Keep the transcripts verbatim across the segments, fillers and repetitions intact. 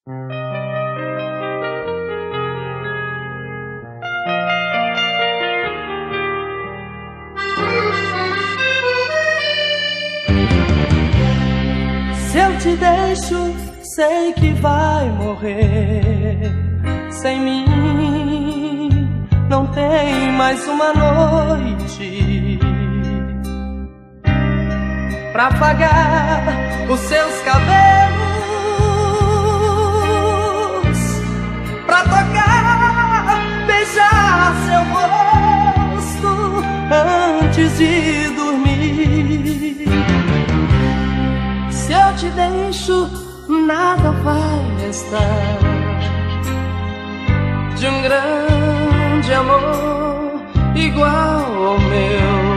Se eu te deixo, sei que vai morrer. Sem mim não tem mais uma noite pra apagar os seus cabelos, pra tocar, beijar seu rosto antes de dormir. Se eu te deixo, nada vai restar de um grande amor igual ao meu.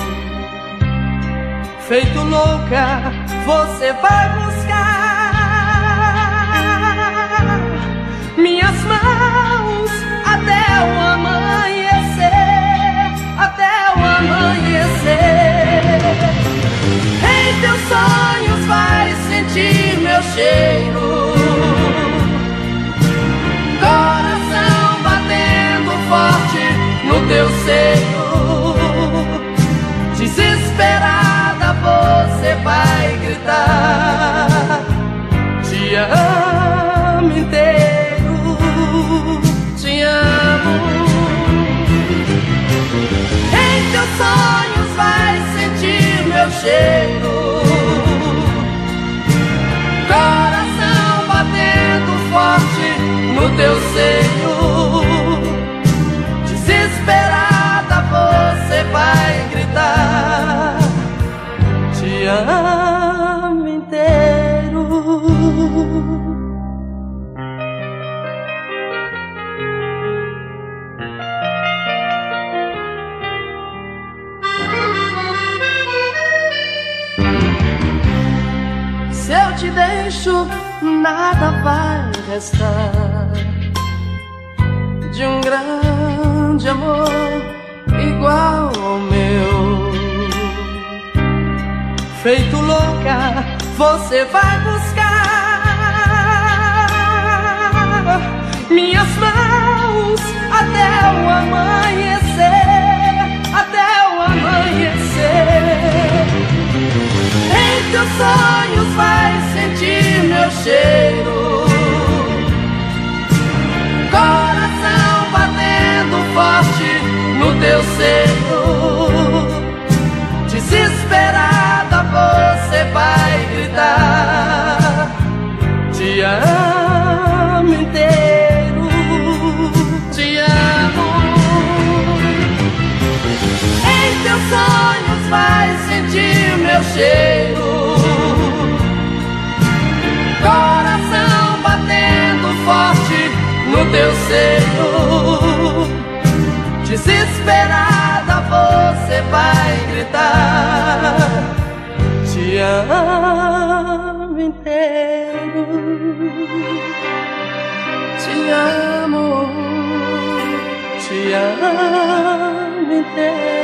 Feito louca, você vai buscar minhas mãos até o amanhecer, até o amanhecer. Em teus sonhos vai sentir meu cheiro, coração batendo forte no teu seio. Desesperada você vai gritar: te amo inteiro, te amo. Em teus sonhos vai sentir meu cheiro, coração batendo forte no teu seio. Desesperada você vai gritar: te amo inteiro. Se eu te deixo, nada vai restar de um grande amor igual ao meu. Feito louca, você vai buscar minhas mãos até o amanhecer, até o amanhecer. Em teus sonhos vai sentir meu cheiro, coração batendo forte no teu seio. Desesperada você vai gritar: te amo inteiro, te amo. Em teus sonhos vai sentir meu cheiro, coração batendo forte no teu seio. Desesperada você vai gritar: te amo inteiro, te amo, te amo inteiro.